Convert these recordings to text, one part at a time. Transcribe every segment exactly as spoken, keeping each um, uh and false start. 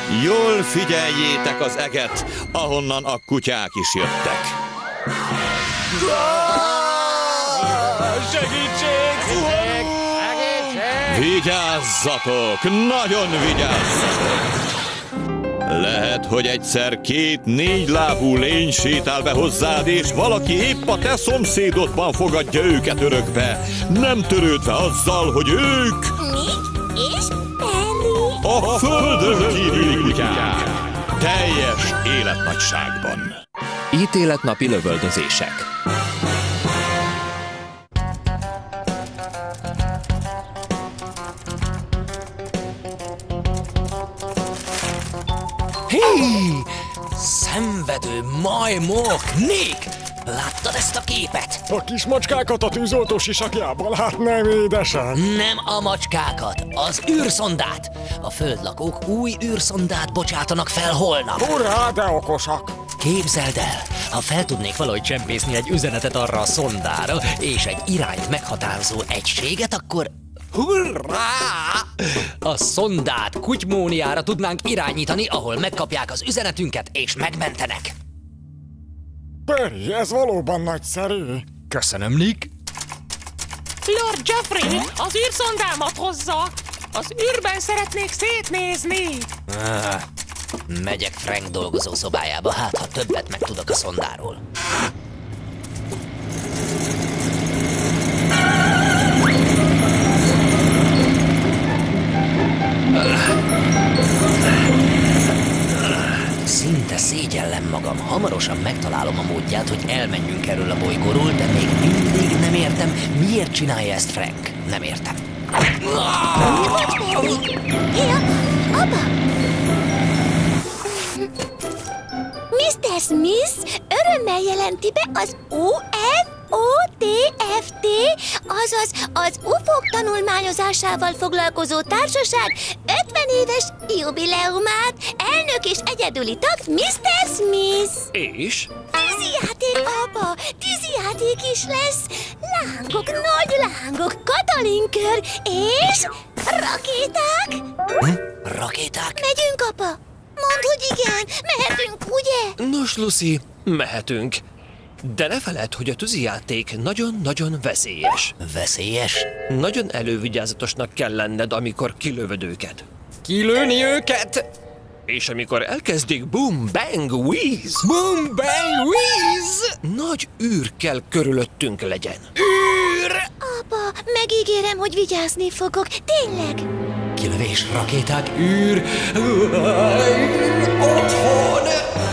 Jól figyeljétek az eget, ahonnan a kutyák is jöttek. Segítség! Segítség! Vigyázzatok! Nagyon vigyázzatok! Lehet, hogy egyszer két négylábú lény sétál be hozzád, és valaki épp a te szomszédodban fogadja őket örökbe, nem törődve azzal, hogy ők... Mi? És Perry? A földön kívüli kutyák! Teljes életnagyságban! Ítéletnapi lövöldözések. Hé! Szenvedő majmok! Nick! Láttad ezt a képet? A kis macskákat a tűzoltó sisakjában, hát nem édesem. Nem a macskákat, az űrszondát! A földlakók új űrszondát bocsátanak fel holnap. Hurrá, de okosak! Képzeld el, ha fel tudnék valahogy csempészni egy üzenetet arra a szondára, és egy irányt meghatározó egységet, akkor... Hurrá! A szondát Kutymóniára tudnánk irányítani, ahol megkapják az üzenetünket és megmentenek. Perry, ez valóban nagyszerű. Köszönöm, Nick. Lord Geoffrey, az űrszondámat hozza! Az űrben szeretnék szétnézni! Ah, megyek Frank dolgozó szobájába, hát ha többet megtudok a szondáról. Szinte szégyellem magam. Hamarosan megtalálom a módját, hogy elmenjünk erről a bolygóról, de még mindig nem értem, miért csinálja ezt Frank. Nem értem. Hé, apa! miszter Smith örömmel jelenti be az U F O T F T, azaz az ufók tanulmányozásával foglalkozó társaság ötven éves jubileumát. Elnök és egyedüli tag miszter Smith. És? Tűzijáték, apa! Tűzijáték is lesz! Lángok, nagy lángok, katalinkör és rakéták! Hm? Rakéták? Megyünk, apa! Mondd, hogy igen! Mehetünk, ugye? Nos, Lucy, mehetünk. De ne feledd, hogy a tűzijáték nagyon-nagyon veszélyes. Veszélyes? Nagyon elővigyázatosnak kell lenned, amikor kilövöd őket. Kilőni őket? És amikor elkezdik boom, bang, whiz, Boom, bang, whiz! nagy űr kell körülöttünk legyen. űr! Apa, megígérem, hogy vigyázni fogok. Tényleg! Kilövés, rakéták, űr... Otthon!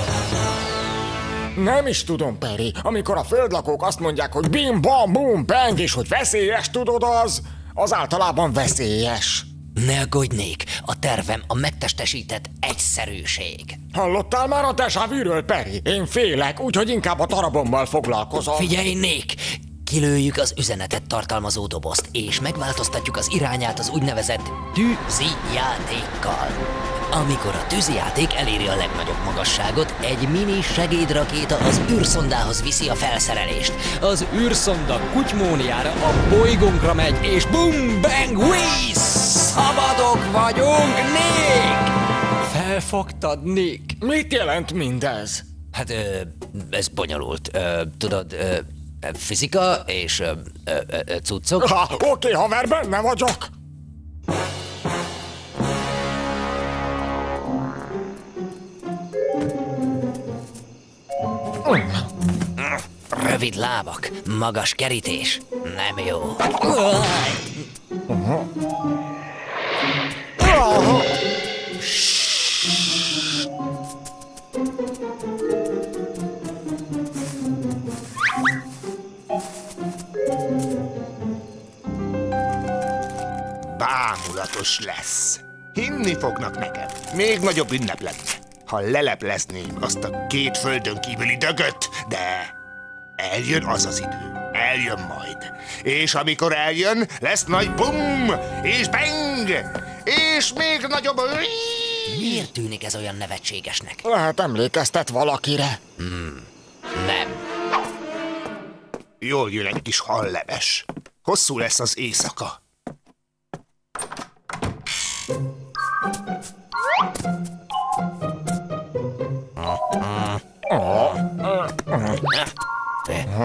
Nem is tudom, Perry. Amikor a földlakók azt mondják, hogy bim, bam, bum, bang, és hogy veszélyes, tudod, az... az általában veszélyes. Ne aggódnék, a tervem a megtestesített egyszerűség. Hallottál már a déjà vu-ről, Perry? Én félek, úgyhogy inkább a darabommal foglalkozom. Figyelj, Nick! Kilőjük az üzenetet tartalmazó dobozt, és megváltoztatjuk az irányát az úgynevezett tűzijátékkal. Amikor a tűzijáték eléri a legnagyobb magasságot, egy mini segédrakéta az űrszondához viszi a felszerelést. Az űrszonda Kutymóniára, a bolygónkra megy, és bum, bang, whiz! Szabadok vagyunk, Nick! Felfogtad, Nick? Mit jelent mindez? Hát, ö, ez bonyolult. Ö, tudod, ö, fizika és ö, ö, ö, cuccok. Ha, oké, haver, benne vagyok. Rövid lábak, magas kerítés. Nem jó. Bámulatos lesz. Hinni fognak nekem. Még nagyobb ünnep lenne, ha leleplezném azt a két földön kívüli dögöt, de eljön az az idő. Eljön majd. És amikor eljön, lesz nagy bum, és bang, és még nagyobb... Miért tűnik ez olyan nevetségesnek? Lehet emlékeztet valakire. Hmm, nem. Jól jön egy kis halleves. Hosszú lesz az éjszaka.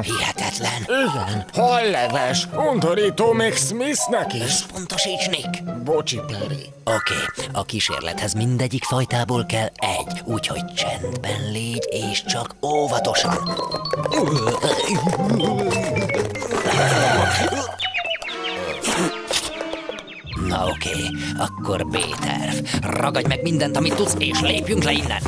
Hihetetlen. Igen, halleves, undorító még Smithnek is. Összpontosíts, Nick. Bocsi, Perry. Oké, okay. A kísérlethez mindegyik fajtából kell egy, úgyhogy csendben légy, és csak óvatosan. Na oké, okay. Akkor B-terv. Ragadj meg mindent, amit tudsz, és lépjünk le innen.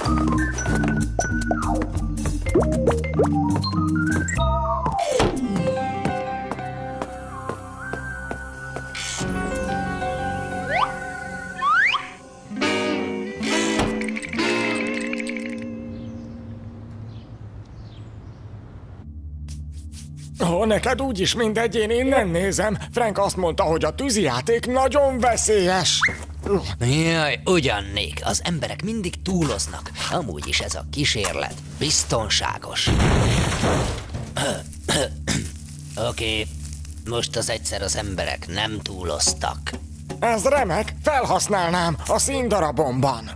Ó, neked úgyis mindegy, én innen nézem. Frank azt mondta, hogy a tűzijáték nagyon veszélyes. Jaj, ugyan, Nick, az emberek mindig túloznak. Amúgy is ez a kísérlet biztonságos. Oké, okay. Most az egyszer az emberek nem túloztak. Ez remek, felhasználnám a színdarabomban.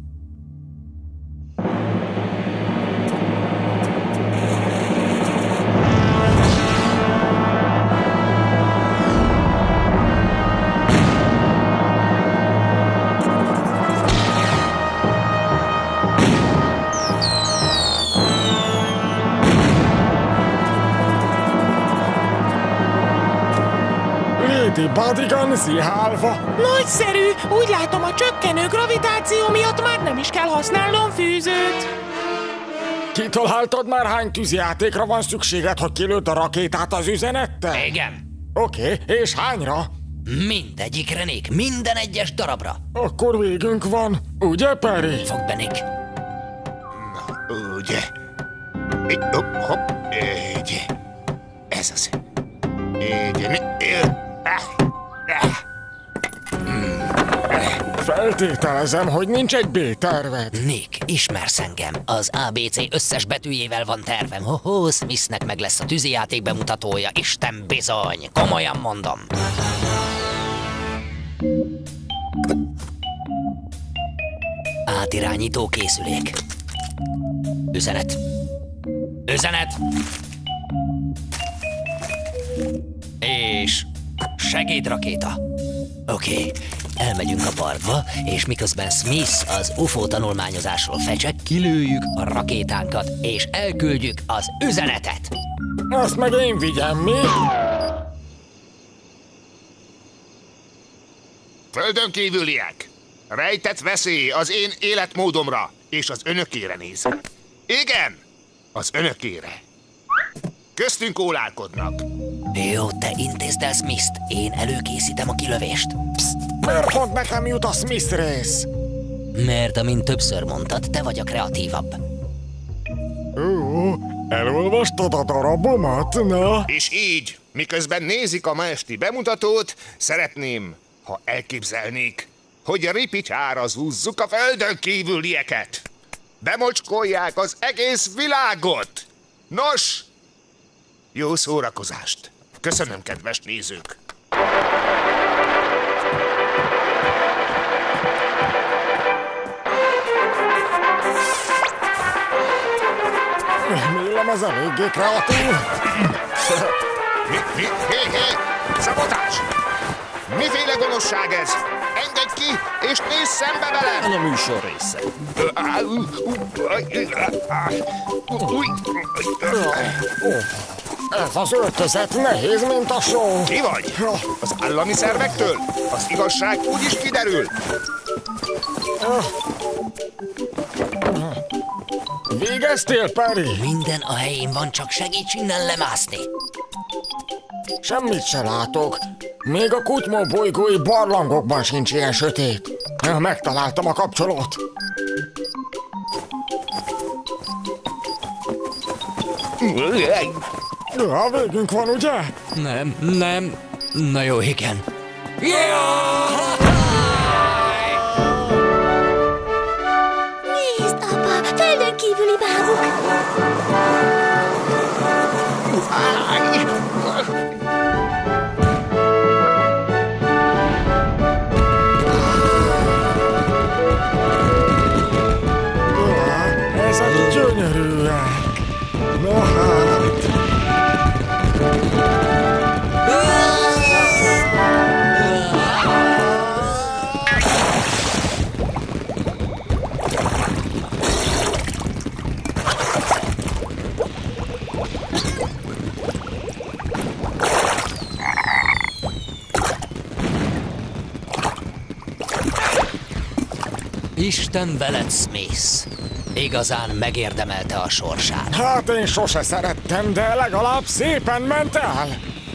Badigan zihálva. Nagyszerű! Úgy látom, a csökkenő gravitáció miatt már nem is kell használnom fűzőt. Kitaláltad már, hány tűzijátékra van szükséged, hogy kilőd a rakétát az üzenettel? Igen. Oké, okay, és hányra? Mindegyikre, Nick, minden egyes darabra. Akkor végünk van, ugye, Perry? Fogd be, Nick. Na, ugye? Hopp, hopp, így. Ez az. Így, Feltételezem, hogy nincs egy B-terved. Nick, ismersz engem. Az á bé cé összes betűjével van tervem. Ho-ho, Smithnek meg lesz a tűzijáték bemutatója. Isten bizony, komolyan mondom. Átirányító készülék. Üzenet. Üzenet. És segédrakéta. Oké, okay. Elmegyünk a parkba, és miközben Smith az u f o tanulmányozásról fecsek, kilőjük a rakétánkat, és elküldjük az üzenetet. Azt meg én vigyem, mi? Földön kívüliek! Rejtett veszély az én életmódomra, és az önökére néz. Igen, az önökére. Köztünk ólálkodnak. Jó, te intézd el Smith-t, én előkészítem a kilövést. Psst, miért pont nekem jut a Smith rész? Mert, amint többször mondtad, te vagy a kreatívabb. Ó, elolvastad a darabomat, na? És így, miközben nézik a ma esti bemutatót, szeretném, ha elképzelnék, hogy ripicsára zúzzuk a földön kívülieket. Bemocskolják az egész világot. Nos, jó szórakozást! Köszönöm, kedves nézők! Remélem, ez eléggé kreatív. Mi, mi, hé, hé! Szabotás! Miféle gonoszság ez? Engedj ki, és nézz szembe velem! A műsor része. Ez az öltözet nehéz, mint a só. Ki vagy? Az állami szervektől? Az igazság úgyis kiderül. Végeztél, Perry? Minden a helyén van, csak segíts innen lemászni. Semmit se látok. Még a Kutymó bolygói barlangokban sincs ilyen sötét. Megtaláltam a kapcsolót. Ja, végünk van, ugye? Nem, nem. Na jó, igen. Nézd, apa, földön kívüli bábuk. Ezek gyönyörűek. No hát. Isten veled, Smith. Igazán megérdemelte a sorsát. Hát én sose szerettem, de legalább szépen ment el.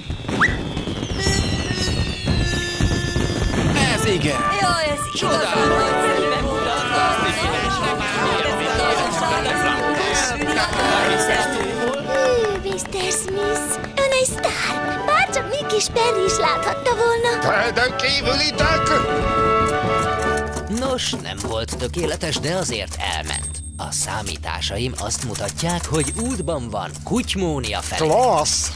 Ez igen! Jó, ez Hű, miszter Smith, ön egy sztár. Bárcsak mi kis Penny is láthatta volna. Földön kívülitek! Nos, nem volt tökéletes, de azért elment. A számításaim azt mutatják, hogy útban van Kutymónia felé. Klassz!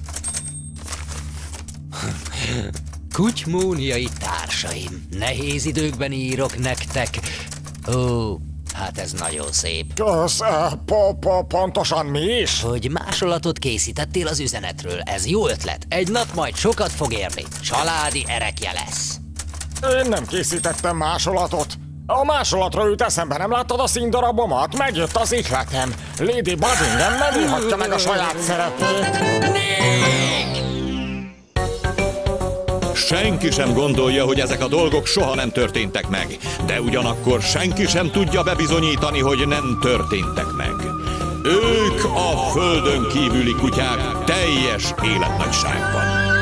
Kutymóniai társaim, nehéz időkben írok nektek. Ó, hát ez nagyon szép. Kösz, eh, po, po, pontosan mi is? Hogy másolatot készítettél az üzenetről, ez jó ötlet. Egy nap majd sokat fog érni. Családi erekje lesz. Én nem készítettem másolatot. A másolatra jut eszembe, nem láttad a színdarabomat? Megjött az ihletem. Lady Buddingham nem írhatja meg a saját szerepét. Senki sem gondolja, hogy ezek a dolgok soha nem történtek meg, de ugyanakkor senki sem tudja bebizonyítani, hogy nem történtek meg. Ők a földön kívüli kutyák teljes életnagyságban.